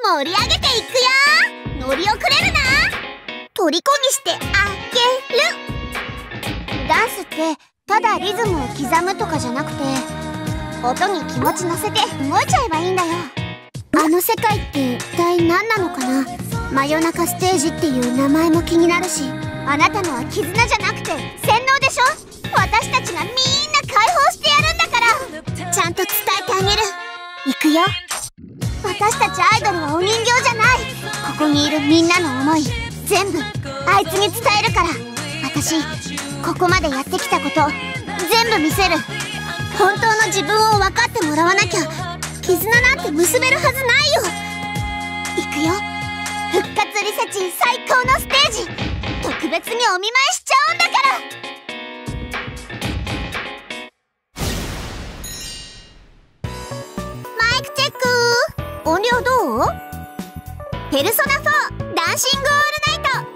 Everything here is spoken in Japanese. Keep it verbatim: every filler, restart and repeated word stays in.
盛り上げていくよ。乗り遅れるな。虜にしてあげる。ダンスってただリズムを刻むとかじゃなくて、音に気持ち乗せて動いちゃえばいいんだよ。あの世界って一体何なのかな。真夜中ステージっていう名前も気になるし、あなたのは絆じゃなくて洗脳でしょ。私たちがみんな解放してやるんだから、ちゃんと伝えてあげる。いくよ。私たちアイドルはお人形じゃない。ここにいるみんなの思い全部あいつに伝えるから。私ここまでやってきたこと全部見せる。本当の自分を分かってもらわなきゃ絆なんて結べるはずないよ。いくよ。復活リサチン最高のステージ、特別にお見舞いしちゃうんだから。マイクチェック。音量どう？ペルソナフォーダンシングオールナイト